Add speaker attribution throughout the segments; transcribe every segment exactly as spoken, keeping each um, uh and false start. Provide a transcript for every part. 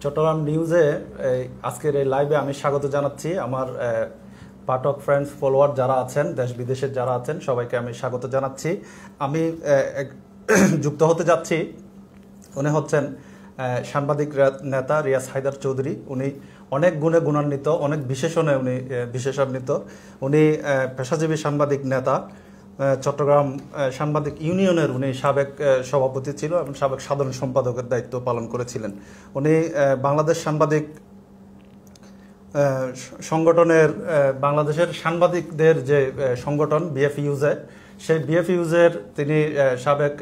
Speaker 1: চট্টগ্রাম নিউজে আজকের এই লাইভে আমি স্বাগত জানাচ্ছি। আমার পাঠক ফ্রেন্ডস ফলোয়ার যারা আছেন, দেশ বিদেশের যারা আছেন, সবাইকে আমি স্বাগত জানাচ্ছি। আমি যুক্ত হতে যাচ্ছি, উনি হচ্ছেন সাংবাদিক নেতা রিয়াজ হায়দার চৌধুরী। উনি অনেক গুণে গুণান্বিত, অনেক বিশেষণে উনি বিশেষান্বিত। উনি পেশাজীবী সাংবাদিক নেতা, চট্টগ্রাম সাংবাদিক ইউনিয়নের উনি সাবেক সভাপতি ছিল এবং সাবেক সাধারণ সম্পাদকের দায়িত্ব পালন করেছিলেন। উনি বাংলাদেশ সাংবাদিক সংগঠনের, বাংলাদেশের সাংবাদিকদের যে সংগঠন বিএফইউজে, সেই বিএফইউজের তিনি সাবেক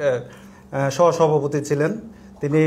Speaker 1: সহসভাপতি ছিলেন। তিনি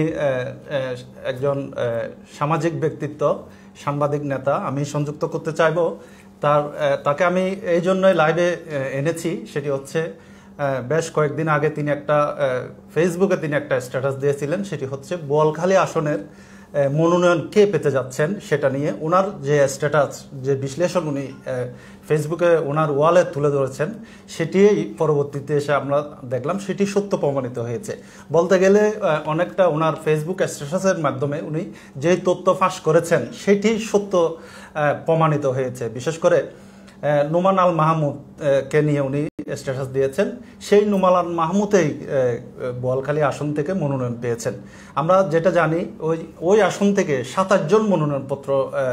Speaker 1: একজন সামাজিক ব্যক্তিত্ব, সাংবাদিক নেতা। আমি সংযুক্ত করতে চাইব তার তাকে আমি এই জন্যই লাইভে এনেছি, সেটি হচ্ছে বেশ কয়েকদিন আগে তিনি একটা ফেসবুকে তিনি একটা স্ট্যাটাস দিয়েছিলেন, সেটি হচ্ছে বোয়ালখালী আসনের মনোনয়ন কে পেতে যাচ্ছেন সেটা নিয়ে ওনার যে স্ট্যাটাস, যে বিশ্লেষণ উনি ফেসবুকে ওনার ওয়ালে তুলে ধরেছেন, সেটি পরবর্তীতে এসে আমরা দেখলাম সেটি সত্য প্রমাণিত হয়েছে। বলতে গেলে অনেকটা ওনার ফেসবুক স্ট্যাটাসের মাধ্যমে উনি যে তথ্য ফাঁস করেছেন সেটি সত্য প্রমাণিত হয়েছে। বিশেষ করে নোমান আল মাহমুদ কে নিয়ে উনি স্ট্যাটাস দিয়েছেন। সেই নোমান আল মাহমুদেই বোয়ালখালী আসন থেকে মনোনয়ন পেয়েছেন। আমরা যেটা জানি, ওই ওই আসন থেকে সাতাশ জন মনোনয়নপত্র,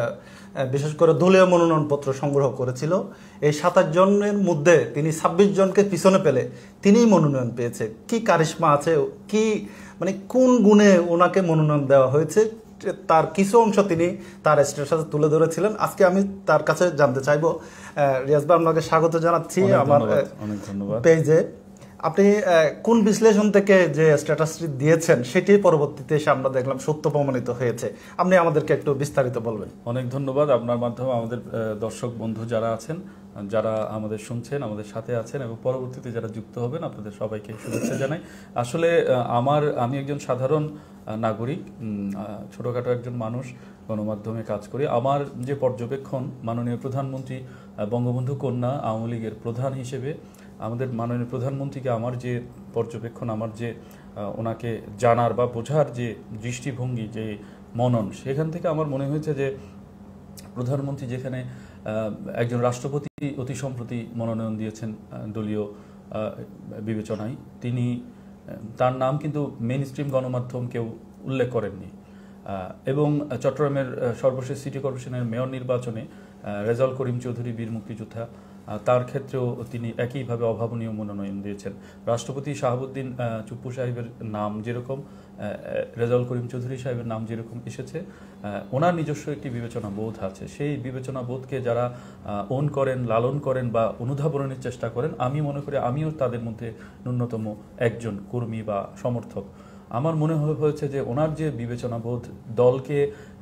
Speaker 1: বিশেষ করে দলীয় মনোনয়নপত্র সংগ্রহ করেছিল। এই সাতাশ জনের মধ্যে তিনি ছাব্বিশ জনকে পিছনে পেলে তিনিই মনোনয়ন পেয়েছে। কি কারিশমা আছে, কি মানে কোন গুণে ওনাকে মনোনয়ন দেওয়া হয়েছে, তার কিছু অংশ তিনি তার স্ট্যাটাসে তুলে ধরেছিলেন। আজকে আমি তার কাছে জানতে চাইব। রিয়াজ ভাই, আপনাকে স্বাগত জানাচ্ছি আমার পেজে। আপনি কোন বিশ্লেষণ থেকে যে স্ট্যাটাসটি দিয়েছেন সেটি পরবর্তীতে এসে আমরা দেখলাম সত্য প্রমাণিত হয়েছে। আপনি আমাদেরকে একটু বিস্তারিত বলবেন।
Speaker 2: অনেক ধন্যবাদ। আপনার মাধ্যমে আমাদের দর্শক বন্ধু যারা আছেন, যারা আমাদের শুনছেন, আমাদের সাথে আছেন এবং পরবর্তীতে যারা যুক্ত হবেন, আপনাদের সবাইকে শুভেচ্ছা জানাই। আসলে আমার আমি একজন সাধারণ নাগরিক, ছোটখাটো একজন মানুষ, গণমাধ্যমে কাজ করি। আমার যে পর্যবেক্ষণ, মাননীয় প্রধানমন্ত্রী বঙ্গবন্ধু কন্যা আওয়ামী লীগের প্রধান হিসেবে আমাদের মাননীয় প্রধানমন্ত্রীকে আমার যে পর্যবেক্ষণ, আমার যে ওনাকে জানার বা বোঝার যে দৃষ্টিভঙ্গি, যে মনন, সেখান থেকে আমার মনে হয়েছে যে প্রধানমন্ত্রী যেখানে একজন রাষ্ট্রপতি অতি সম্প্রতি মনোনয়ন দিয়েছেন দলীয় বিবেচনায়, তিনি তার নাম কিন্তু মেইন স্ট্রিম গণমাধ্যম কেউ উল্লেখ করেননি। এবং চট্টগ্রামের সর্বশেষ সিটি কর্পোরেশনের মেয়র নির্বাচনে রেজাউল করিম চৌধুরী, বীর মুক্তিযোদ্ধা, তার ক্ষেত্রেও তিনি একইভাবে অভাবনীয় মনোনয়ন দিয়েছেন। রাষ্ট্রপতি শাহাবুদ্দিন চুপ্পু সাহেবের নাম যেরকম, রেজাউল করিম চৌধুরী সাহেবের নাম যেরকম এসেছে, ওনার নিজস্ব একটি বিবেচনা বোধ আছে। সেই বিবেচনা বোধকে যারা ওন করেন, লালন করেন বা অনুধাবনের চেষ্টা করেন, আমি মনে করি আমিও তাদের মধ্যে ন্যূনতম একজন কর্মী বা সমর্থক। আমার মনে হয়েছে যে ওনার যে বিবেচনাবোধ, দলকে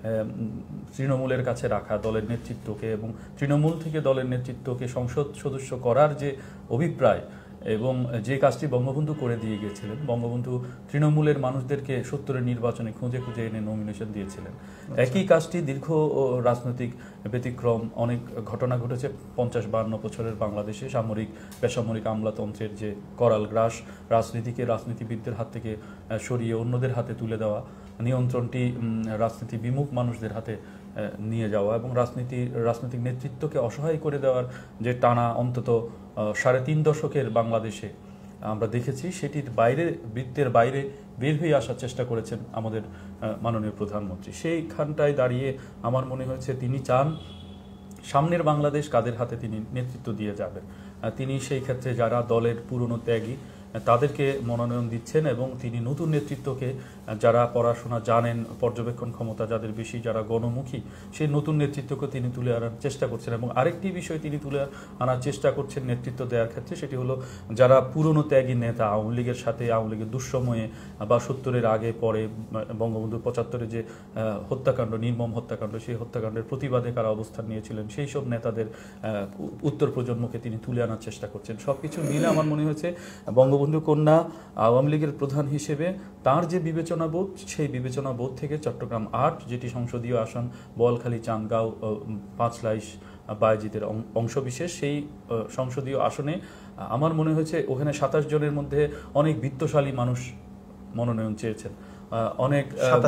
Speaker 2: তৃণমূলের কাছে রাখা, দলের নেতৃত্বকে এবং তৃণমূল থেকে দলের নেতৃত্বকে সংসদ সদস্য করার যে অভিপ্রায় এবং যে কাজটি বঙ্গবন্ধু করে দিয়ে গিয়েছিলেন, বঙ্গবন্ধু তৃণমূলের মানুষদেরকে সত্তরের নির্বাচনে খুঁজে খুঁজে এনে নমিনেশন দিয়েছিলেন। একই কাজটি দীর্ঘ রাজনৈতিক ব্যতিক্রম, অনেক ঘটনা ঘটেছে পঞ্চাশ বান্ন বছরের বাংলাদেশে। সামরিক বেসামরিক আমলাতন্ত্রের যে করাল গ্রাস, রাজনীতিকে রাজনীতিবিদদের হাত থেকে সরিয়ে অন্যদের হাতে তুলে দেওয়া, নিয়ন্ত্রণটি রাজনীতি বিমুখ মানুষদের হাতে নিয়ে যাওয়া এবং রাজনীতি রাজনৈতিক নেতৃত্বকে অসহায় করে দেওয়ার যে টানা অন্তত সাড়ে তিন দশকের বাংলাদেশে আমরা দেখেছি, সেটির বাইরে, বৃত্তের বাইরে বের হয়ে আসার চেষ্টা করেছেন আমাদের মাননীয় প্রধানমন্ত্রী। সেইখানটায় দাঁড়িয়ে আমার মনে হয়েছে তিনি চান সামনের বাংলাদেশ কাদের হাতে তিনি নেতৃত্ব দিয়ে যাবেন। তিনি সেই ক্ষেত্রে যারা দলের পুরনো ত্যাগী তাদেরকে মনোনয়ন দিচ্ছেন এবং তিনি নতুন নেতৃত্বকে, যারা পড়াশোনা জানেন, পর্যবেক্ষণ ক্ষমতা যাদের বেশি, যারা গণমুখী, সেই নতুন নেতৃত্বকে তিনি তুলে আনার চেষ্টা করছেন। এবং আরেকটি বিষয় তিনি তুলে আনার চেষ্টা করছেন নেতৃত্ব দেওয়ার ক্ষেত্রে, সেটি হলো যারা পুরনো ত্যাগী নেতা, আওয়ামী লীগের সাথে, আওয়ামী লীগের দুঃসময়ে বা সত্তরের আগে পরে বঙ্গবন্ধু পঁচাত্তরে যে হত্যাকাণ্ড, নির্মম হত্যাকাণ্ড, সেই হত্যাকাণ্ডের প্রতিবাদে কারা অবস্থান নিয়েছিলেন, সেই সব নেতাদের উত্তর প্রজন্মকে তিনি তুলে আনার চেষ্টা করছেন। সব কিছু মিলে আমার মনে হয়েছে বঙ্গবন্ধু কন্যা আওয়ামী লীগের প্রধান হিসেবে তার যে বিবেচনাবোধ, সেই বিবেচনাবোধ থেকে চট্টগ্রাম আট, যেটি সংসদীয় আসন, বোয়ালখালী, চান্দগাঁও, পাঁচলাইশ, বায়েজিদের অংশবিশেষ, সেই সংসদীয় আসনে আমার মনে হয়েছে ওখানে সাতাশ জনের মধ্যে অনেক বিত্তশালী মানুষ মনোনয়ন চেয়েছেন, অনেক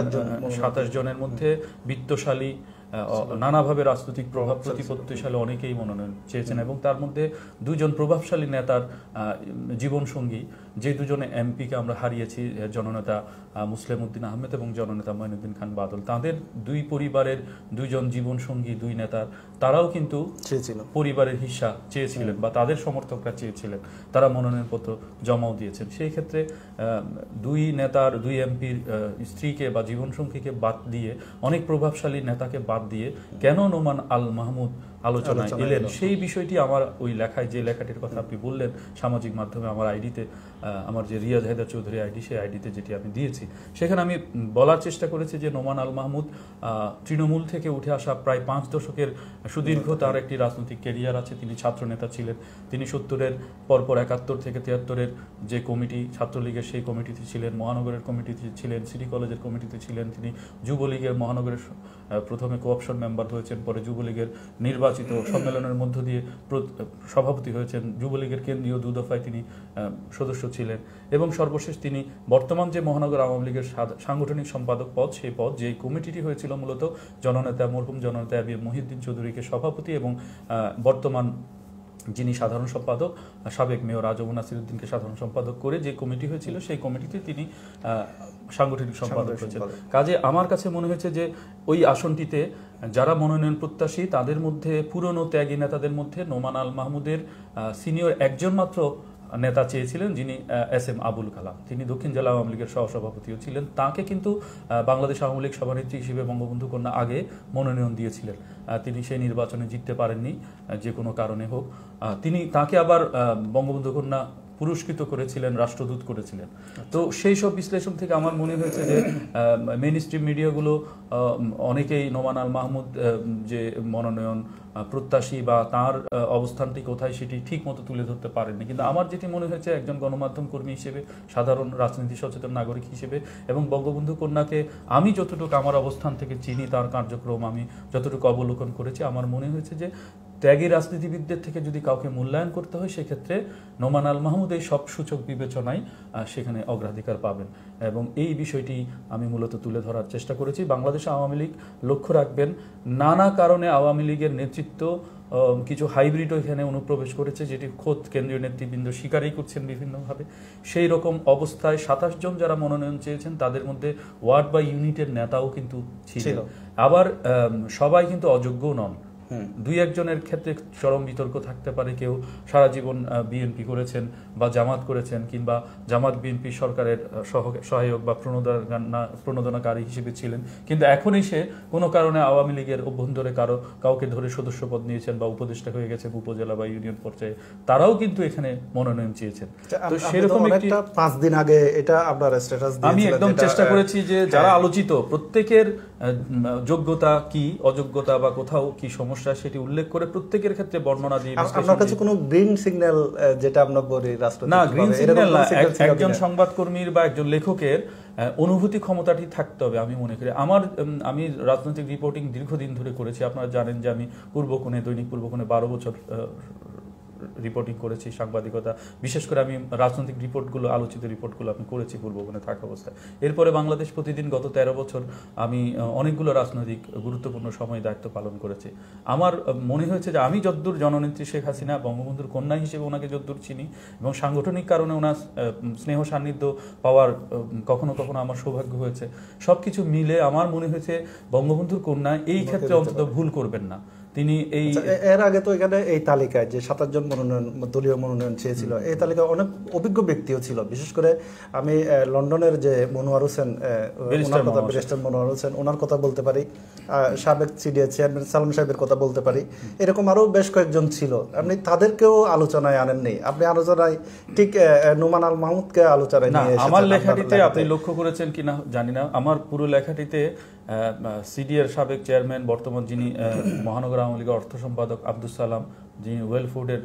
Speaker 2: সাতাশ জনের মধ্যে বিত্তশালী নানাভাবে রাজনৈতিক প্রভাব প্রতিপত্তিশালী অনেকেই মনোনয়ন চেয়েছেন এবং তার মধ্যে দুজন প্রভাবশালী নেতার জীবনসঙ্গী যে দুজনে এমপিকে আমরা হারিয়েছি, জননেতা মুসলিম উদ্দিন আহমেদ এবং জননেতা মঈনুদ্দিন খান বাদল, তাদের দুই পরিবারের দুইজন জীবনসঙ্গী দুই নেতার তারাও কিন্তু পরিবারের হিস্সা চেয়েছিলেন বা তাদের সমর্থকরা চেয়েছিলেন, তারা মনোনয়নপত্র জমাও দিয়েছেন। সেই ক্ষেত্রে দুই নেতার দুই এমপির স্ত্রীকে বা জীবনসঙ্গীকে বাদ দিয়ে অনেক প্রভাবশালী নেতাকে বাদ দিয়ে কেন নোমান আল মাহমুদ আলোচনায় এলেন, সেই বিষয়টি আমার ওই লেখায়, যে লেখাটির কথা আপনি বললেন সামাজিক মাধ্যমে আমার আইডিতে, আমার যে রিয়াজ হায়দার চৌধুরী আইডি, সেই আইডিতে যেটি আমি দিয়েছি, সেখানে আমি বলার চেষ্টা করেছি যে নোমান আল মাহমুদ তৃণমূল থেকে উঠে আসা প্রায় পাঁচ দশকের সুদীর্ঘ তার একটি রাজনৈতিক ক্যারিয়ার আছে। তিনি ছাত্রনেতা ছিলেন, তিনি সত্তরের পরপর একাত্তর থেকে তিয়াত্তরের যে কমিটি ছাত্রলীগের সেই কমিটিতে ছিলেন, মহানগরের কমিটিতে ছিলেন, সিটি কলেজের কমিটিতে ছিলেন, তিনি যুবলীগের মহানগরের প্রথমে কোঅপশন মেম্বার হয়েছেন, পরে যুবলীগের নির্বাচিত সম্মেলনের মধ্য দিয়ে সভাপতি হয়েছেন, যুবলীগের কেন্দ্রীয় দু দফায় তিনি সদস্য ছিলেন এবং সর্বশেষ তিনি বর্তমান যে মহানগর আওয়ামী লীগের সাংগঠনিক সম্পাদক পদ, সেই পদ যে কমিটিটি হয়েছিল মূলত জননেতা মরহুম জননেতা আবি মহিউদ্দিন চৌধুরীকে সভাপতি এবং বর্তমান যিনি সাধারণ সম্পাদক সাবেক মেয়র আজম নাসিরউদ্দিনকে সাধারণ সম্পাদক করে যে কমিটি হয়েছিল, সেই কমিটিতে তিনি সাংগঠনিক সম্পাদক হয়েছেন। কাজে আমার কাছে মনে হয়েছে যে ওই আসনটিতে যারা মনোনয়ন প্রত্যাশী তাদের মধ্যে পুরনো ত্যাগী নেতাদের মধ্যে নোমান আল মাহমুদের সিনিয়র একজন মাত্র নেতা চেয়েছিলেন, যিনি এস এম আবুল কালাম, তিনি দক্ষিণ জেলা আওয়ামী লীগের সহসভাপতিও ছিলেন। তাকে কিন্তু বাংলাদেশ আওয়ামী লীগ সভানেত্রী হিসেবে বঙ্গবন্ধু কন্যা আগে মনোনয়ন দিয়েছিলেন, তিনি সেই নির্বাচনে জিততে পারেননি যে কোনো কারণে হোক। তিনি তাকে আবার বঙ্গবন্ধু কন্যা পুরস্কৃত করেছিলেন, রাষ্ট্রদূত করেছিলেন। তো সেই সব বিশ্লেষণ থেকে আমার মনে হয়েছে যে মেইন স্ট্রিম মিডিয়াগুলো অনেকেই নোমান আল মাহমুদ যে মনোনয়ন প্রত্যাশী বা তার অবস্থানটি কোথায় সেটি ঠিক মতো তুলে ধরতে পারেননি। কিন্তু আমার যেটি মনে হয়েছে একজন গণমাধ্যম কর্মী হিসেবে, সাধারণ রাজনীতি সচেতন নাগরিক হিসেবে এবং বঙ্গবন্ধু কন্যাকে আমি যতটুকু আমার অবস্থান থেকে চিনি, তার কার্যক্রম আমি যতটুকু অবলোকন করেছি, আমার মনে হয়েছে যে ত্যাগী রাজনীতিবিদদের থেকে যদি কাউকে মূল্যায়ন করতে হয় সেক্ষেত্রে নোমান আল মাহমুদ এই সব সূচক বিবেচনায় সেখানে অগ্রাধিকার পাবেন এবং এই বিষয়টি আমি মূলত তুলে ধরার চেষ্টা করেছি। বাংলাদেশ আওয়ামী লীগ লক্ষ্য রাখবেন, নানা কারণে আওয়ামী লীগের নেতৃত্ব কিছু হাইব্রিডও এখানে অনুপ্রবেশ করেছে, যেটি খোদ কেন্দ্রীয় নেতৃবৃন্দ স্বীকারই করছেন বিভিন্নভাবে। সেই রকম অবস্থায় সাতাশ জন যারা মনোনয়ন চেয়েছেন তাদের মধ্যে ওয়ার্ড বা ইউনিটের নেতাও কিন্তু ছিল, আবার সবাই কিন্তু অযোগ্য নন। দুই একজনের ক্ষেত্রে চরম বিতর্ক থাকতে পারে, কেউ সারা জীবন বিএনপি করেছেন বা জামাত করেছেন কিংবা জামাত বিএনপি সরকারের সহায়ক বা প্রণোদনা প্রণোদনাকারী হিসেবে ছিলেন, কিন্তু এখন এসে কোনো কারণে আওয়ামী লীগের অভ্যন্তরে কারো কাউকে ধরে সদস্যপদ নিয়েছেন বা উপদেষ্টা হয়ে গেছেন উপজেলা বা ইউনিয়ন পর্যায়ে, তারাও কিন্তু এখানে মনোনয়ন চেয়েছেন। তো সেরকম একটি
Speaker 1: পাঁচ দিন আগে এটা আপনার স্ট্যাটাস
Speaker 2: আমি একদম চেষ্টা করেছি যে যারা আলোচিত প্রত্যেকের যোগ্যতা কি, অযোগ্যতা বা কোথাও কি সমস্যা সেটি উল্লেখ করে প্রত্যেকের ক্ষেত্রে বর্ণনা দিয়ে।
Speaker 1: আপনার কাছে কোনো গ্রিন সিগন্যাল যেটা আমরা বলি রাষ্ট্রপতি
Speaker 2: না, গ্রিন সিগন্যাল না, একজন সংবাদকর্মীর বা একজন লেখকের অনুভূতি ক্ষমতাটি থাকতে হবে আমি মনে করি। আমার আমি রাজনৈতিক রিপোর্টিং দীর্ঘদিন ধরে করেছি, আপনারা জানেন যে আমি পূর্বকোণে দৈনিক পূর্বকোণে বারো বছর রিপোর্টিং করেছি, সাংবাদিকতা, বিশেষ করে আমি রাজনৈতিক রিপোর্টগুলো আলোচিত রিপোর্টগুলো আমি করেছি পূর্বকোণে থাকা অবস্থায়। এরপরে বাংলাদেশ প্রতিদিন গত তেরো বছর আমি অনেকগুলো রাজনৈতিক গুরুত্বপূর্ণ সময় দায়িত্ব পালন করেছি। আমার মনে হয়েছে যে আমি যদ্দূর জননেত্রী শেখ হাসিনা বঙ্গবন্ধুর কন্যা হিসেবে ওনাকে যদ্দূর চিনি এবং সাংগঠনিক কারণে ওনার স্নেহ সান্নিধ্য পাওয়ার কখনো কখনো আমার সৌভাগ্য হয়েছে, সব কিছু মিলে আমার মনে হয়েছে বঙ্গবন্ধুর কন্যা এই ক্ষেত্রে অন্তত ভুল করবেন না। তিনি এই
Speaker 1: এর আগে তো এখানে এই তালিকায় যে সাতাশ জন মনোনয়ন দলীয় মনোনয়ন চেয়েছিল, এই তালিকায় অনেক অভিজ্ঞ ব্যক্তিও ছিল। বিশেষ করে আমি লন্ডনের যে মনোয়ার হোসেন, ওনার কথা ব্যারিস্টার মনোয়ার হোসেন, ওনার কথা বলতে পারি, সাবেক সিডিএ চেয়ারম্যান সালাম সাহেবের কথা বলতে পারি, এরকম আরো বেশ কয়েকজন ছিল। আপনি তাদেরকেও আলোচনায় আনেননি, আপনি আলোচনায় ঠিক নোমান আল মাহমুদকে আলোচনায় নিয়ে এসেছেন।
Speaker 2: আমার লেখাটিতে আপনি লক্ষ্য করেছেন কিনা জানি না, আমার পুরো লেখাটিতে সিডিএর সাবেক চেয়ারম্যান বর্তমান যিনি মহানগর আওয়ামী লীগের অর্থ সম্পাদক আব্দুল সালাম, যিনি ওয়েল ফুডের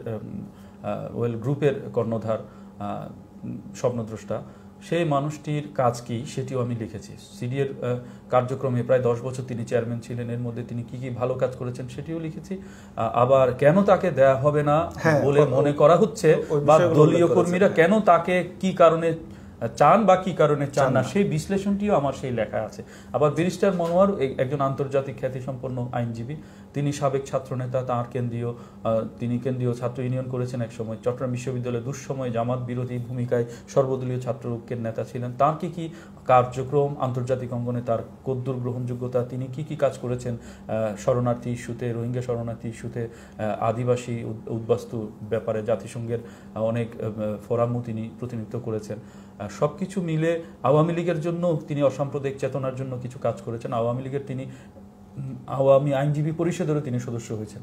Speaker 2: ওয়েল গ্রুপের কর্ণধার স্বপ্নদ্রষ্টা, সেই মানুষটির কাজ কি সেটিও আমি লিখেছি। সিডিএর কার্যক্রমে প্রায় দশ বছর তিনি চেয়ারম্যান ছিলেন, এর মধ্যে তিনি কি কি ভালো কাজ করেছেন সেটিও লিখেছি। আবার কেন তাকে দেয়া হবে না বলে মনে করা হচ্ছে বা দলীয় কর্মীরা কেন তাকে কি কারণে চান বা কি কারণে চান না সেই বিশ্লেষণটিও আমার সেই লেখা আছে। আবার ব্যারিস্টার মনোয়ার একজন আন্তর্জাতিক খ্যাতিসম্পন্ন আইনজীবী, তিনি সাবেক ছাত্রনেতা, তাঁর কেন্দ্রীয় তিনি কেন্দ্রীয় ছাত্র ইউনিয়ন করেছেন এক সময়, চট্টগ্রাম বিশ্ববিদ্যালয়ে দুঃসময় জামাত বিরোধী ভূমিকায় সর্বদলীয় ছাত্র ঐক্যের নেতা ছিলেন। তার কি কি কার্যক্রম আন্তর্জাতিক অঙ্গনে, তার কদ্দূর গ্রহণযোগ্যতা, তিনি কি কি কাজ করেছেন শরণার্থী ইস্যুতে, রোহিঙ্গা শরণার্থী ইস্যুতে, আদিবাসী উদ্বাস্তু ব্যাপারে জাতিসংঘের অনেক ফোরামও তিনি প্রতিনিধিত্ব করেছেন। সব কিছু মিলে আওয়ামী লীগের জন্য তিনি অসাম্প্রদায়িক চেতনার জন্য কিছু কাজ করেছেন। আওয়ামী লীগের তিনি আওয়ামী আইনজীবী পরিষদেরও তিনি সদস্য হয়েছেন।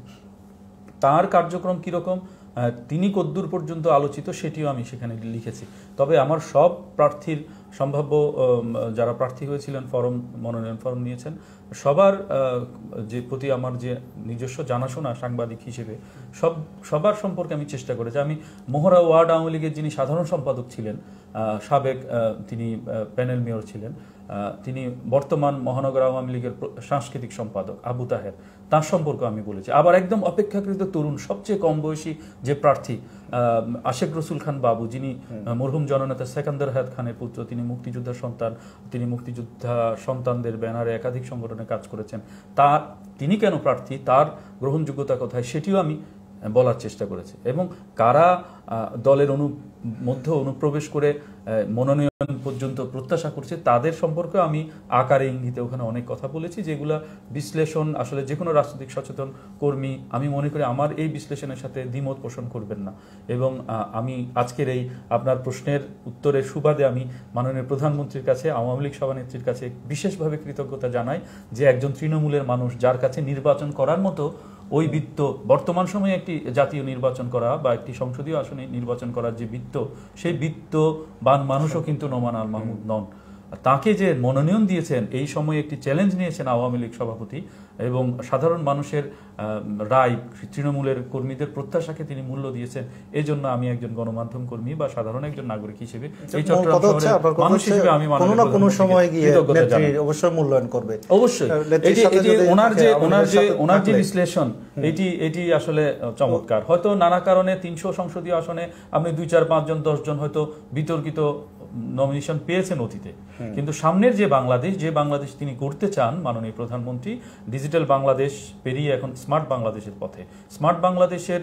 Speaker 2: তার কার্যক্রম কীরকম, তিনি কদ্দূর পর্যন্ত আলোচিত সেটিও আমি সেখানে লিখেছি। তবে আমার সব প্রার্থীর সম্ভাব্য যারা প্রার্থী হয়েছিলেন, ফরম মনোনয়ন ফরম নিয়েছেন, সবার যে প্রতি আমার যে নিজস্ব জানাশোনা সাংবাদিক হিসেবে সব সবার সম্পর্কে আমি চেষ্টা করেছি। আমি মোহরা ওয়ার্ড আওয়ামী লীগের যিনি সাধারণ সম্পাদক ছিলেন, সাবেক তিনি প্যানেল মেয়র ছিলেন, তিনি বর্তমান মহানগর আওয়ামী লীগের সাংস্কৃতিক সম্পাদক আবু তাহের, তার সম্পর্কে আমি বলেছি। আবার একদম অপেক্ষাকৃত তরুণ, সবচেয়ে কম বয়সী যে প্রার্থী আশেক রসুল খান বাবু, যিনি মরহুম জননেতা সেকান্দার হায়াত খানের পুত্র, তিনি মুক্তিযোদ্ধার সন্তান, তিনি মুক্তিযোদ্ধা সন্তানদের ব্যানারে একাধিক সংগঠনে কাজ করেছেন। তার তিনি কেন প্রার্থী, তার গ্রহণযোগ্যতা কোথায়, সেটিও আমি বলার চেষ্টা করেছি। এবং কারা দলের অনু মধ্যে অনুপ্রবেশ করে মনোনয়ন পর্যন্ত প্রত্যাশা করছে তাদের সম্পর্কে আমি আকারে ইঙ্গিতে ওখানে অনেক কথা বলেছি, যেগুলা বিশ্লেষণ আসলে যে কোনো রাজনৈতিক সচেতন কর্মী আমি মনে করি আমার এই বিশ্লেষণের সাথে দ্বিমত পোষণ করবেন না। এবং আমি আজকের এই আপনার প্রশ্নের উত্তরের সুবাদে আমি মাননীয় প্রধানমন্ত্রীর কাছে, আওয়ামী লীগ সভানেত্রীর কাছে বিশেষভাবে কৃতজ্ঞতা জানাই যে একজন তৃণমূলের মানুষ যার কাছে নির্বাচন করার মতো ওই বৃত্ত, বর্তমান সময়ে একটি জাতীয় নির্বাচন করা বা একটি সংসদীয় আসনে নির্বাচন করার যে বৃত্ত, সেই বৃত্তবান মানুষও কিন্তু নোমান আল মাহমুদ নন। তাকে যে মনোনয়ন দিয়েছেন, এই সময়ে একটি চ্যালেঞ্জ নিয়েছেন আওয়ামী লীগ সভাপতি, এবং সাধারণ মানুষের রায়, তৃণমূলের কর্মীদের প্রত্যাশাকে তিনি মূল্য দিয়েছেন। এই জন্য আমি একজন গণমাধ্যম কর্মী বা সাধারণ একজন নাগরিক হিসেবে, এই চট্টগ্রাম শহরের মানুষ হিসেবে আমি
Speaker 1: অবশ্যই মূল্যায়ন করবে।
Speaker 2: অবশ্যই ওনার যে ওনার যে ওনার যে বিশ্লেষণ, এটি এটি আসলে চমৎকার। হয়তো নানা কারণে তিনশো সংসদীয় আসনে আপনি দুই চার পাঁচজন দশজন হয়তো বিতর্কিত নমিনেশন পেয়েছেন অতীতে, কিন্তু সামনের যে বাংলাদেশ, যে বাংলাদেশ তিনি করতে চান মাননীয় প্রধানমন্ত্রী, ডিজিটাল বাংলাদেশ পেরিয়ে এখন স্মার্ট বাংলাদেশের পথে, স্মার্ট বাংলাদেশের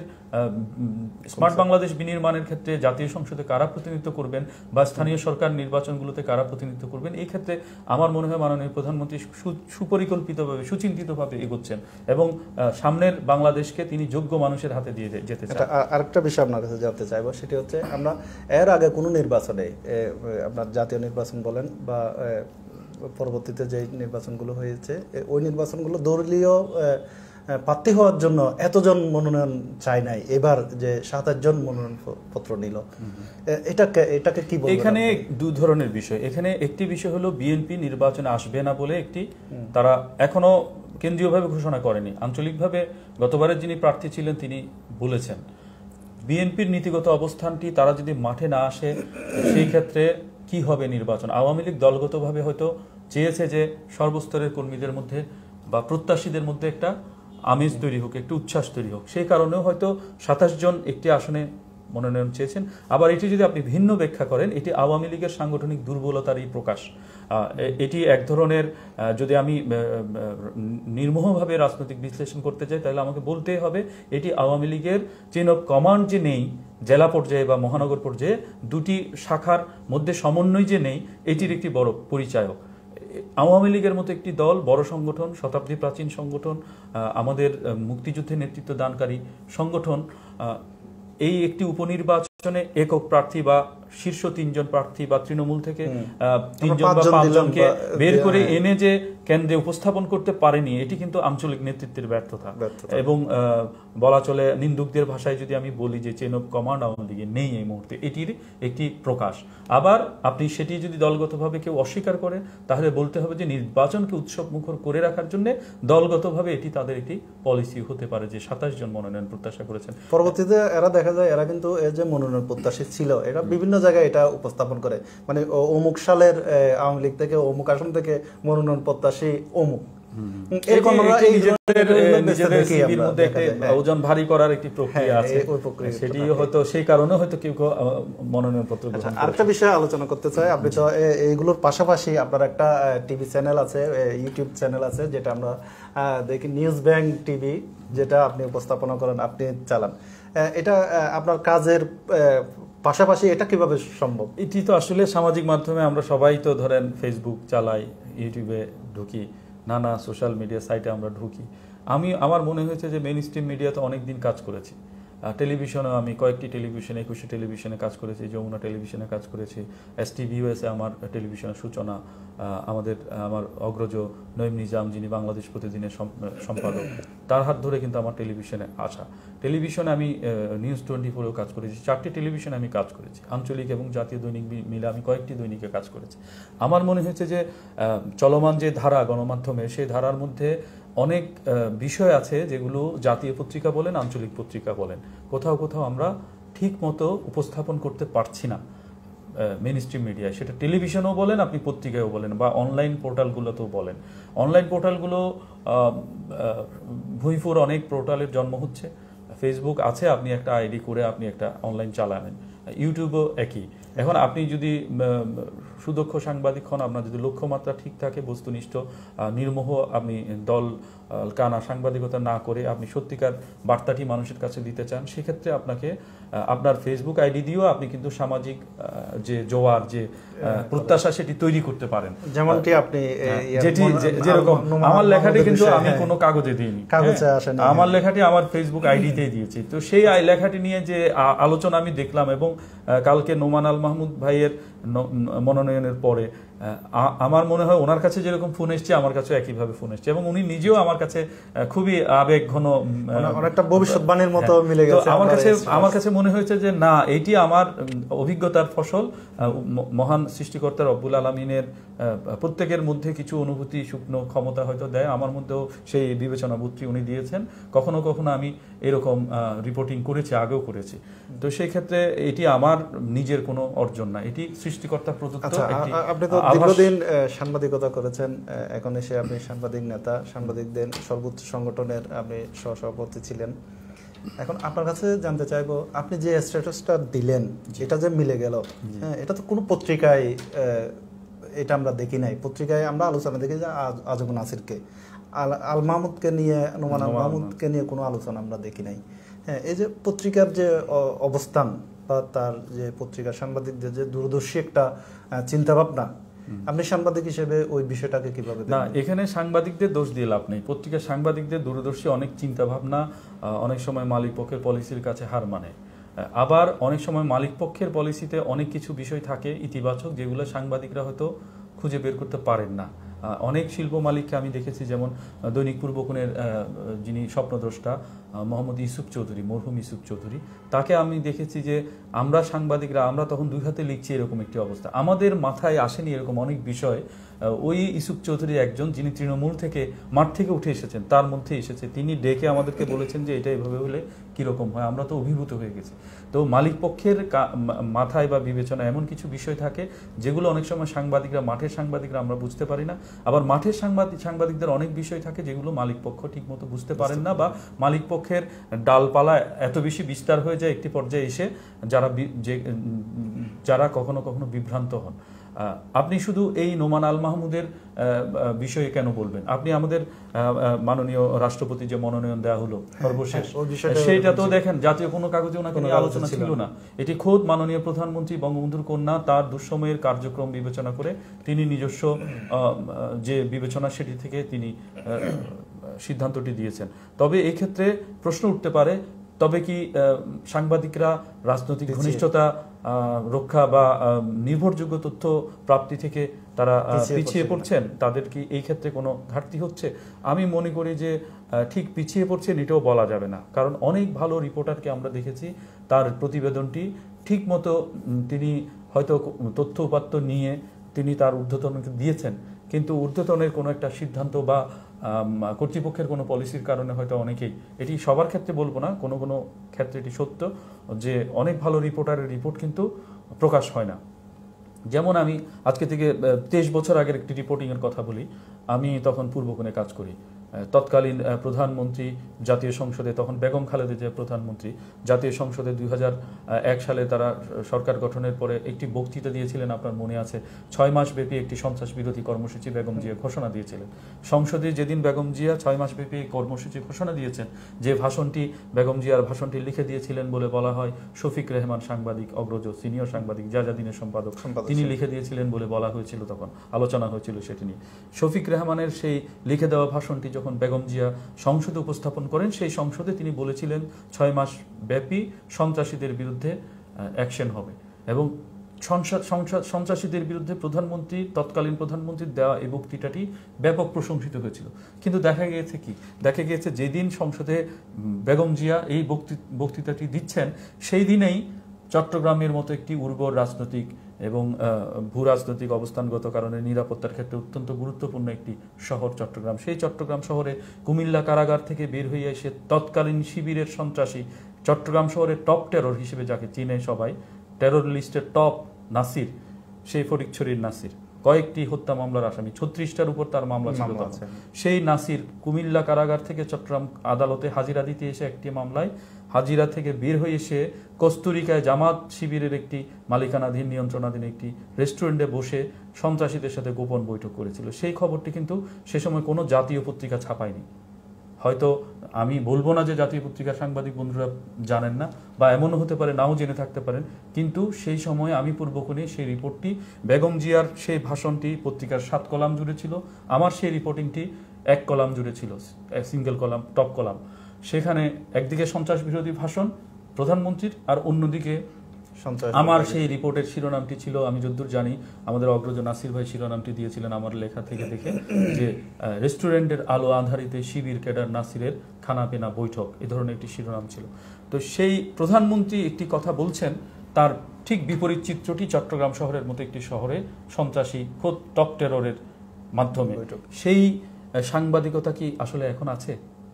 Speaker 2: স্মার্ট বাংলাদেশ বিনির্মাণের ক্ষেত্রে জাতীয় সংসদে কারা প্রতিনিধিত্ব করবেন বা স্থানীয় সরকার নির্বাচনগুলোতে কারা প্রতিনিধিত্ব করবেন, এই ক্ষেত্রে আমার মনে হয় মাননীয় প্রধানমন্ত্রী সুপরিকল্পিতভাবে, সুচিন্তিতভাবে এগোচ্ছেন এবং সামনের বাংলাদেশকে তিনি যোগ্য মানুষের হাতে দিয়ে যেতে চান।
Speaker 1: আরেকটা বিষয় আপনার কাছে জানতে চাইবো, সেটি হচ্ছে আমরা এর আগে কোনো নির্বাচনে, আপনার জাতীয় নির্বাচন বলেন বা পরবর্তীতে যে নির্বাচনগুলো হয়েছে, ওই নির্বাচনগুলো দলীয় প্রার্থী হওয়ার জন্য এতজন মনোনয়ন চাই নাই। এবার যে সাতাশ জন মনোনয়ন পত্র নিল, এটাকে এটাকে কি বলবো?
Speaker 2: এখানে দু ধরনের বিষয়। এখানে একটি বিষয় হলো বিএনপি নির্বাচনে আসবে না বলে একটি, তারা এখনো কেন্দ্রীয়ভাবে ঘোষণা করেনি, আঞ্চলিকভাবে গতবারের যিনি প্রার্থী ছিলেন তিনি বলেছেন। বিএনপির নীতিগত অবস্থানটি, তারা যদি মাঠে না আসে সেই ক্ষেত্রে কি হবে নির্বাচন? আওয়ামী লীগ দলগতভাবে হয়তো চেয়েছে যে সর্বস্তরের কর্মীদের মধ্যে বা প্রত্যাশীদের মধ্যে একটা আমেজ তৈরি হোক, একটু উচ্ছ্বাস তৈরি হোক, সেই কারণেও হয়তো সাতাশ জন একটি আসনে মনোনয়ন চেয়েছেন। আবার এটি যদি আপনি ভিন্ন ব্যাখ্যা করেন, এটি আওয়ামী লীগের সাংগঠনিক দুর্বলতারই প্রকাশ। এটি এক ধরনের, যদি আমি নির্মোহভাবে রাজনৈতিক বিশ্লেষণ করতে চাই তাহলে আমাকে বলতে হবে এটি আওয়ামী লীগের চেইন অফ কমান্ড যে নেই জেলা পর্যায়ে বা মহানগর পর্যায়ে, দুটি শাখার মধ্যে সমন্বয় যে নেই, এটির একটি বড় পরিচায়ক। আওয়ামী লীগের মতো একটি দল, বড় সংগঠন, শতাব্দী প্রাচীন সংগঠন, আমাদের মুক্তিযুদ্ধে নেতৃত্ব দানকারী সংগঠন, এই একটি উপনির্বাচনে একক প্রার্থী বা শীর্ষ তিনজন প্রার্থী বা তৃণমূল থেকে তিনজন বা পাঁচজনকে বের করে এনে যে কেন্দ্রে উপস্থাপন করতে পারেনি, এটি কিন্তু আঞ্চলিক নেতৃত্বের ব্যর্থতা। এবং বলা চলে, নিন্দুকদের ভাষায় যদি আমি বলি যে চেইন অফ কমান্ড আওয়ামী লীগে নেই এই মুহূর্তে, এটির একটি প্রকাশ। আবার আপনি সেটি যদি দলগতভাবে কেউ অস্বীকার করে, তাহলে বলতে হবে যে নির্বাচনকে উৎসব মুখর করে রাখার জন্য দলগতভাবে এটি তাদের একটি পলিসি হতে পারে যে সাতাশ জন মনোনয়ন প্রত্যাশা করেছেন।
Speaker 1: পরবর্তীতে এরা দেখা যায় এরা কিন্তু এই যে মনোনয়ন প্রত্যাশী ছিল, এরা বিভিন্ন জায়গায় এটা উপস্থাপন করে, মানে অমুক সালের আওয়ামী লীগ থেকে অমুক আসন থেকে মনোনয়ন প্রত্যাশী অমুক, এরকম আমরা এই
Speaker 2: নিজেদের সিভির মধ্যে একটা ওজন ভারী করার একটি প্রক্রিয়া আছে, সেটি হয়তো সেই কারণে হয়তো কেউ মনোনয়ন পত্র গ্রহণ করে।
Speaker 1: আরেকটা বিষয় আলোচনা করতে চাই, আপনি তো এইগুলোর পাশাপাশি আপনার একটা টিভি চ্যানেল আছে, ইউটিউব চ্যানেল আছে, যেটা আমরা দেখি নিউজ ব্যাংক টিভি, যেটা আপনি উপস্থাপনা করেন, আপনি চালান। এটা আপনার কাজের পাশাপাশি এটা কিভাবে সম্ভব?
Speaker 2: এটি তো আসলে সামাজিক মাধ্যমে আমরা সবাই তো ধরেন ফেসবুক চালাই, ইউটিউবে ঢুকি, নানা সোশ্যাল মিডিয়া সাইটে আমরা ঢুকি। আমি আমার মনে হয়েছে যে মেইন স্ট্রিম মিডিয়াতে অনেক দিন কাজ করেছি, টেলিভিশনেও আমি কয়েকটি টেলিভিশনে, একুশে টেলিভিশনে কাজ করেছি, যমুনা টেলিভিশনে কাজ করেছি, এস টিভি ইউএসএ আমার টেলিভিশনের সূচনা, আমাদের আমার অগ্রজ নঈম নিজাম যিনি বাংলাদেশ প্রতিদিনের সম্পাদক, তার হাত ধরে কিন্তু আমার টেলিভিশনে আসা। টেলিভিশনে আমি নিউজ টোয়েন্টি ফোরেও কাজ করেছি, চারটি টেলিভিশনে আমি কাজ করেছি, আঞ্চলিক এবং জাতীয় দৈনিক মিলে আমি কয়েকটি দৈনিকে কাজ করেছি। আমার মনে হয়েছে যে চলমান যে ধারা গণমাধ্যমে, সেই ধারার মধ্যে অনেক বিষয় আছে যেগুলো জাতীয় পত্রিকা বলেন, আঞ্চলিক পত্রিকা বলেন, কোথাও কোথাও আমরা ঠিক মতো উপস্থাপন করতে পারছি না মেইন স্ট্রিম মিডিয়ায়। সেটা টেলিভিশনেও বলেন, আপনি পত্রিকায়ও বলেন, বা অনলাইন পোর্টালগুলোতেও বলেন। অনলাইন পোর্টালগুলো ভুঁইফুর অনেক পোর্টালের জন্ম হচ্ছে, ফেসবুক আছে, আপনি একটা আইডি করে আপনি একটা অনলাইন চালাবেন, ইউটিউবও একই। এখন আপনি যদি সুদক্ষ সাংবাদিক হন, আপনার যদি লক্ষ্যমাত্রা ঠিক থাকে, বস্তুনিষ্ঠ নির্মোহ আপনি দল কানা সাংবাদিকতা না করে আপনি সত্যিকার বার্তাটি মানুষের কাছে দিতে চান, সেক্ষেত্রে আপনাকে আপনার ফেসবুক আইডি দিয়েও আপনি কিন্তু সামাজিক যে জোয়ার, যে প্রত্যাশা, সেটি তৈরি করতে পারেন।
Speaker 1: যেমনটি আপনি
Speaker 2: যেটি যেরকম আমার লেখাটি কিন্তু আমি কোনো কাগজে দিইনি, আমার লেখাটি আমার ফেসবুক আইডিতেই দিয়েছি। তো সেই লেখাটি নিয়ে যে আলোচনা আমি দেখলাম, এবং কালকে নোমান আল মাহমুদ ভাইয়ের মনোনয়নের পরে আমার মনে হয় ওনার কাছে যেরকম ফোন এসছে, আমার কাছে একইভাবে ফোন এসছে, এবং উনি নিজেও আমার কাছে খুবই আবেগ ঘন,
Speaker 1: অনেকটা ভবিষ্যৎবাণীর মতো মিলে গেছে।
Speaker 2: আমার কাছে আমার কাছে মনে হয়েছে যে না, এটি আমার অভিজ্ঞতার ফসল। মহান সৃষ্টিকর্তা রব্বুল আলামিনের প্রত্যেকের মধ্যে কিছু অনুভূতি, শুকনো ক্ষমতা হয়তো দেয়, আমার মধ্যেও সেই বিবেচনা বুদ্ধি উনি দিয়েছেন। কখনো কখনো আমি এরকম রিপোর্টিং করেছি, আগেও করেছি। তো সেই ক্ষেত্রে এটি আমার নিজের কোনো অর্জন না, এটি সৃষ্টিকর্তা প্রদত্ত।
Speaker 1: আপনি তো দীর্ঘদিন সাংবাদিকতা করেছেন, এখন এসে আপনি সাংবাদিক নেতা, সাংবাদিকদের সর্বোচ্চ সংগঠনের আপনি সহসভাপতি ছিলেন। এখন আপনার কাছে জানতে চাইবো, আপনি যে স্ট্যাটাসটা দিলেন, এটা যে মিলে গেল, হ্যাঁ, এটা তো কোনো পত্রিকায় এটা আমরা দেখি নাই। পত্রিকায় আমরা আলোচনা দেখি যে আজম নাসিরকে, আল আল মাহমুদকে নিয়ে, নোমান আল মাহমুদকে নিয়ে কোনো আলোচনা আমরা দেখি নাই। হ্যাঁ, এই যে পত্রিকার যে অবস্থান, বা তার যে পত্রিকার সাংবাদিকদের যে দূরদর্শী একটা চিন্তাভাবনা, আপনি সাংবাদিক হিসেবে ওই বিষয়টাকে কিভাবে?
Speaker 2: না, এখানে সাংবাদিকদের দোষ দিয়ে লাভ নেই। পত্রিকার সাংবাদিকদের দূরদর্শী অনেক চিন্তা ভাবনা অনেক সময় মালিক পক্ষের পলিসির কাছে হার মানে, আবার অনেক সময় মালিক পক্ষের পলিসিতে অনেক কিছু বিষয় থাকে ইতিবাচক, যেগুলো সাংবাদিকরা হয়তো খুঁজে বের করতে পারেন না। অনেক শিল্প মালিককে আমি দেখেছি, যেমন দৈনিক পূর্বকোণের যিনি স্বপ্নদ্রষ্টা মোহাম্মদ ইউসুফ চৌধুরী, মরহুম ইউসুফ চৌধুরী, তাকে আমি দেখেছি যে আমরা সাংবাদিকরা, আমরা তখন দুই হাতে লিখছি, এরকম একটি অবস্থা আমাদের মাথায় আসেনি। এরকম অনেক বিষয় ওই ইউসুফ চৌধুরী একজন, যিনি তৃণমূল থেকে মাঠ থেকে উঠে এসেছেন, তার মধ্যে এসেছে, তিনি ডেকে আমাদেরকে বলেছেন যে এটা এভাবে হলে কীরকম হয়। আমরা তো অভিভূত হয়ে গেছি। তো মালিক পক্ষের মাথায় বা বিবেচনা এমন কিছু বিষয় থাকে যেগুলো অনেক সময় সাংবাদিকরা, মাঠের সাংবাদিকরা আমরা বুঝতে পারি না। আবার মাঠের সাংবাদিক সাংবাদিকদের অনেক বিষয় থাকে যেগুলো মালিক পক্ষ ঠিক মতো বুঝতে পারেন না, বা মালিক পক্ষের ডালপালা এত বেশি বিস্তার হয়ে যায় একটি পর্যায়ে এসে, যারা যে যারা কখনো কখনো বিভ্রান্ত হন। আপনি শুধু এই নোমান আল মাহমুদের বিষয়ে কেন বলবেন? আপনি আমাদের মাননীয় রাষ্ট্রপতি যে মনোনয়ন দেওয়া হলো সর্বশেষ, সেইটা তো দেখেন জাতীয় কোনো কাগজে ওনাকে নিয়ে আলোচনা ছিল না। এটি খোদ মাননীয় প্রধানমন্ত্রী বঙ্গবন্ধুর কন্যা তার দুঃসময়ের কার্যক্রম বিবেচনা করে তিনি নিজস্ব যে বিবেচনা সেটি থেকে তিনি সিদ্ধান্তটি দিয়েছেন। তবে এই ক্ষেত্রে প্রশ্ন উঠতে পারে, তবে কি সাংবাদিকরা রাজনৈতিক ঘনিষ্ঠতা রক্ষা বা নির্ভরযোগ্য তথ্য প্রাপ্তি থেকে তারা পিছিয়ে পড়ছেন? তাদের কি এই ক্ষেত্রে কোনো ঘাটতি হচ্ছে? আমি মনে করি যে ঠিক পিছিয়ে পড়ছেন এটাও বলা যাবে না, কারণ অনেক ভালো রিপোর্টারকে আমরা দেখেছি, তার প্রতিবেদনটি ঠিক মতো তিনি হয়তো তথ্য উপাত্ত নিয়ে তিনি তার ঊর্ধ্বতনকে দিয়েছেন, কিন্তু ঊর্ধ্বতনের কোনো একটা সিদ্ধান্ত বা কর্তৃপক্ষের কোনো পলিসির কারণে হয়তো অনেকেই, এটি সবার ক্ষেত্রে বলবো না, কোনো কোনো ক্ষেত্রে এটি সত্য যে অনেক ভালো রিপোর্টারের রিপোর্ট কিন্তু প্রকাশ হয় না। যেমন আমি আজকে থেকে তেইশ বছর আগের একটি রিপোর্টিংয়ের কথা বলি। আমি তখন পূর্বকোণে কাজ করি। তৎকালীন প্রধানমন্ত্রী জাতীয় সংসদে, তখন বেগম খালেদা জিয়া প্রধানমন্ত্রী, জাতীয় সংসদে দুই হাজার এক সালে তারা সরকার গঠনের পরে একটি বক্তৃতা দিয়েছিলেন, আপনার মনে আছে, ছয় মাস ব্যাপী একটি সন্ত্রাস বিরোধী কর্মসূচি বেগম জিয়া ঘোষণা দিয়েছিলেন। সংসদে যেদিন বেগম জিয়া ছয় মাস ব্যাপী কর্মসূচি ঘোষণা দিয়েছেন, যে ভাষণটি বেগম জিয়ার ভাষণটি লিখে দিয়েছিলেন বলে বলা হয় শফিক রেহমান সাংবাদিক, অগ্রজ সিনিয়র সাংবাদিক, যাযাদিনের সম্পাদক, তিনি লিখে দিয়েছিলেন বলে বলা হয়েছিল, তখন আলোচনা হয়েছিল সেটি নিয়ে। শফিক রেহমানের সেই লিখে দেওয়া ভাষণটি যখন বেগম জিয়া সংসদে উপস্থাপন করেন, সেই সংসদে তিনি বলেছিলেন ছয় মাস ব্যাপী সন্ত্রাসীদের বিরুদ্ধে অ্যাকশন হবে, এবং সন্ত্রাসীদের বিরুদ্ধে প্রধানমন্ত্রী, তৎকালীন প্রধানমন্ত্রীর দেওয়া এই বক্তৃতাটি ব্যাপক প্রশংসিত হয়েছিল। কিন্তু দেখা গিয়েছে কি, দেখা গিয়েছে যেদিন সংসদে বেগম জিয়া এই বক্তৃতাটি দিচ্ছেন, সেই দিনেই চট্টগ্রামের মতো একটি উর্বর রাজনৈতিক এবং ভূ রাজনৈতিক অবস্থানগত কারণে নিরাপত্তার ক্ষেত্রে অত্যন্ত গুরুত্বপূর্ণ একটি শহর চট্টগ্রাম, সেই চট্টগ্রাম শহরে কুমিল্লা কারাগার থেকে বের হয়ে এসে তৎকালীন শিবিরের সন্ত্রাসী, চট্টগ্রাম শহরের টপ টেরর হিসেবে যাকে চিনে সবাই, টেরর লিস্টের টপ নাসির, সেই ফটিকছড়ির নাসির, কয়েকটি হত্যা মামলার আসামি, ছত্রিশটার উপর তার মামলা ছিল। সেই নাসির কুমিল্লা কারাগার থেকে চট্টগ্রাম আদালতে হাজিরা দিতে এসে একটি মামলায় হাজিরা থেকে বের হয়ে এসে কস্তুরিকায় জামাত শিবিরের একটি মালিকানাধীন নিয়ন্ত্রণাধীন একটি রেস্টুরেন্টে বসে সন্ত্রাসীদের সাথে গোপন বৈঠক করেছিল। সেই খবরটি কিন্তু সে সময় কোনো জাতীয় পত্রিকা ছাপায়নি। হয়তো আমি বলবো না যে জাতীয় পত্রিকার সাংবাদিক বন্ধুরা জানেন না, বা এমনও হতে পারে নাও জেনে থাকতে পারেন, কিন্তু সেই সময় আমি পূর্বকোণে সেই রিপোর্টটি, বেগম জিয়ার সেই ভাষণটি পত্রিকার সাত কলাম জুড়ে ছিল, আমার সেই রিপোর্টিংটি এক কলাম জুড়ে ছিল, সিঙ্গেল কলাম, টপ কলাম। সেখানে একদিকে সন্ত্রাস বিরোধী ভাষণ প্রধানমন্ত্রীর, আর অন্যদিকে আমার সেই রিপোর্টের শিরোনামটি ছিল, আমি যতদূর জানি আমাদের অগ্রজ নাসির ভাই শিরোনামটি দিয়েছিলেন আমার লেখা থেকে দেখে, যে রেস্টুরেন্টের আলো আধারিতে শিবির ক্যাডার নাসিরের খানাপিনা বৈঠক, এ ধরনের একটি শিরোনাম ছিল। তো সেই প্রধানমন্ত্রী একটি কথা বলছেন, তার ঠিক বিপরীত চিত্রটি চট্টগ্রাম শহরের মতো একটি শহরে সন্ত্রাসী খোদ টপ টেররের মাধ্যমে। সেই সাংবাদিকতা কি আসলে এখন আছে?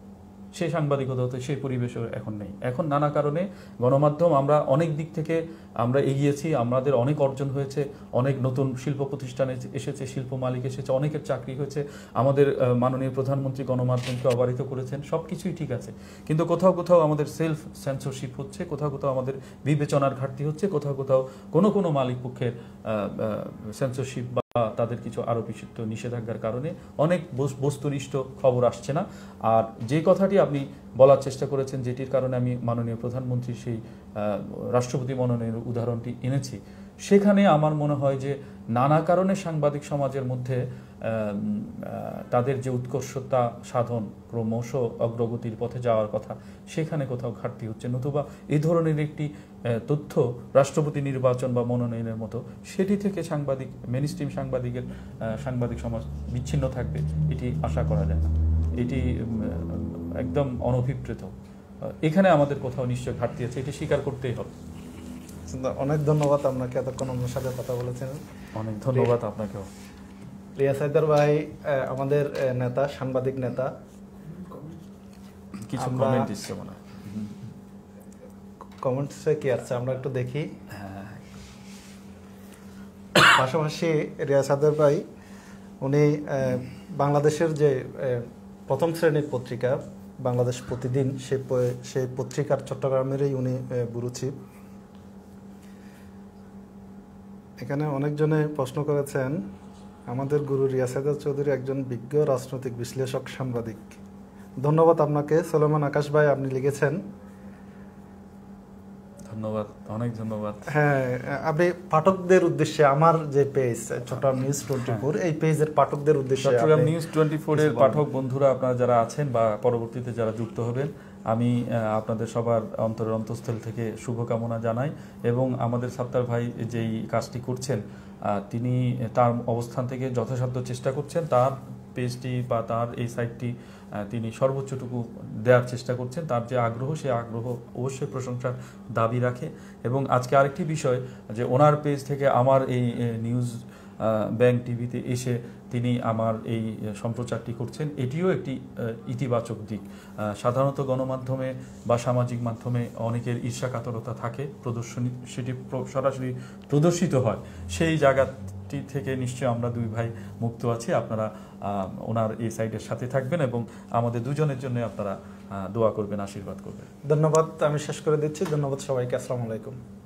Speaker 2: সেই সাংবাদিকতা হতে সেই পরিবেশও এখন নেই। এখন নানা কারণে গণমাধ্যম, আমরা অনেক দিক থেকে আমরা এগিয়েছি, আমাদের অনেক অর্জন হয়েছে, অনেক নতুন শিল্প প্রতিষ্ঠানে এসেছে, শিল্প মালিক এসেছে, অনেকের চাকরি হয়েছে, আমাদের মাননীয় প্রধানমন্ত্রী গণমাধ্যমকে অবারিত করেছেন, সব কিছুই ঠিক আছে। কিন্তু কোথাও কোথাও আমাদের সেলফ সেন্সরশিপ হচ্ছে, কোথাও কোথাও আমাদের বিবেচনার ঘাটতি হচ্ছে, কোথাও কোথাও কোনো কোনো মালিক পক্ষের সেন্সরশিপ বা তাদের কিছু আরোপিত নিষেধাজ্ঞার কারণে অনেক বস্তুনিষ্ঠ খবর আসছে না। আর যে কথাটি আপনি বলার চেষ্টা করেছেন, যেটির কারণে আমি মাননীয় প্রধানমন্ত্রীর সেই রাষ্ট্রপতি মনোনয়নের উদাহরণটি এনেছি, সেখানে আমার মনে হয় যে নানা কারণে সাংবাদিক সমাজের মধ্যে তাদের যে উৎকর্ষতা সাধন, ক্রমশ অগ্রগতির পথে যাওয়ার কথা, সেখানে কোথাও ঘাটতি হচ্ছে। নতুবা এই ধরনের একটি তথ্য রাষ্ট্রপতি নির্বাচন বা মনোনয়নের মতো, সেটি থেকে সাংবাদিক, মেইনস্ট্রিম সাংবাদিকের সাংবাদিক সমাজ বিচ্ছিন্ন থাকবে, এটি আশা করা যায় না। এটি একদম অনভিপ্রেত। এখানে আমাদের কোথাও নিশ্চয় ঘাটতি আছে, এটি স্বীকার করতেই হবে।
Speaker 1: অনেক ধন্যবাদ আপনাকে, এতক্ষণ আমার সাথে কথা বলেছেন।
Speaker 2: অনেক ধন্যবাদ আপনাকেও।
Speaker 1: রিয়াজ হায়দার ভাই আমাদের নেতা, সাংবাদিক নেতা।
Speaker 2: কিছু কমেন্ট দিচ্ছে মনে হয়,
Speaker 1: কমেন্টসে কি আছে আমরা একটু দেখি। পাশাপাশি রিয়াজ হায়দার ভাই উনি বাংলাদেশের যে প্রথম শ্রেণীর পত্রিকা বাংলাদেশ প্রতিদিন, সেই সেই পত্রিকার চট্টগ্রামেরই উনি ব্যুরো চিফ। এখানে অনেকজনে প্রশ্ন করেছেন, আমাদের গুরু রিয়াজ হায়দার চৌধুরী একজন বিজ্ঞ রাজনৈতিক বিশ্লেষক, সাংবাদিক। ধন্যবাদ আপনাকে। সলোমন আকাশ ভাই আপনি লিখেছেন,
Speaker 2: ধন্যবাদ, অনেক ধন্যবাদ।
Speaker 1: হ্যাঁ, আপনি পাঠকদের উদ্দেশ্যে, আমার যে page Chattogram news twenty four, এই পেজের পাঠকদের উদ্দেশ্যে,
Speaker 2: চট্টগ্রাম নিউজ টোয়েন্টি ফোর এর পাঠক বন্ধুরা আপনারা যারা আছেন বা পরবর্তীতে যারা যুক্ত হবেন, আমি আপনাদের সবার অন্তরের অন্তঃস্থল থেকে শুভকামনা জানাই। এবং আমাদের সাত্তার ভাই যেই কাজটি করছেন, তিনি তার অবস্থান থেকে যথাসাধ্য চেষ্টা করছেন, তার পেজটি বা তার এই সাইটটি তিনি সর্বোচ্চটুকু দেওয়ার চেষ্টা করছেন। তার যে আগ্রহ, সে আগ্রহ অবশ্যই প্রশংসার দাবি রাখে। এবং আজকে আরেকটি বিষয়, যে ওনার পেজ থেকে আমার এই নিউজ ব্যাংক টিভিতে এসে তিনি আমার এই সম্প্রচারটি করছেন, এটিও একটি ইতিবাচক দিক। সাধারণত গণমাধ্যমে বা সামাজিক মাধ্যমে অনেকের ঈর্ষাকাতরতা থাকে, প্রদর্শনী সেটি সরাসরি প্রদর্শিত হয়, সেই জায়গাটি থেকে নিশ্চয়ই আমরা দুই ভাই মুক্ত আছি। আপনারা ওনার এই সাইডের সাথে থাকবেন এবং আমাদের দুজনের জন্য আপনারা দোয়া করবেন, আশীর্বাদ করবেন।
Speaker 1: ধন্যবাদ, আমি শেষ করে দিচ্ছি। ধন্যবাদ সবাইকে। আসসালামু আলাইকুম।